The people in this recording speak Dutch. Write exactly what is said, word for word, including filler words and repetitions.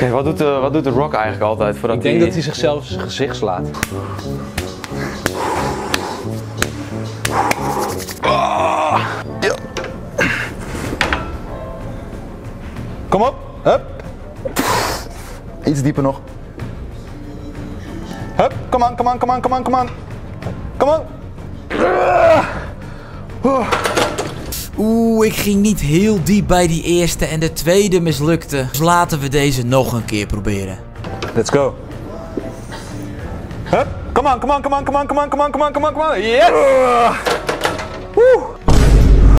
Okay, wat, doet de, wat doet de Rock eigenlijk altijd? Voordat Ik denk hij... dat hij zichzelf zijn gezicht slaat. Ah, ja. Kom op, hup. Iets dieper nog. Hup, kom aan, kom aan, kom aan, kom aan, kom aan. Kom aan. Oeh, ik ging niet heel diep bij die eerste en de tweede mislukte. Dus laten we deze nog een keer proberen. Let's go. Hup, kom aan, kom aan, kom aan, kom aan, kom aan, kom aan, kom aan, kom aan, kom aan. Yes!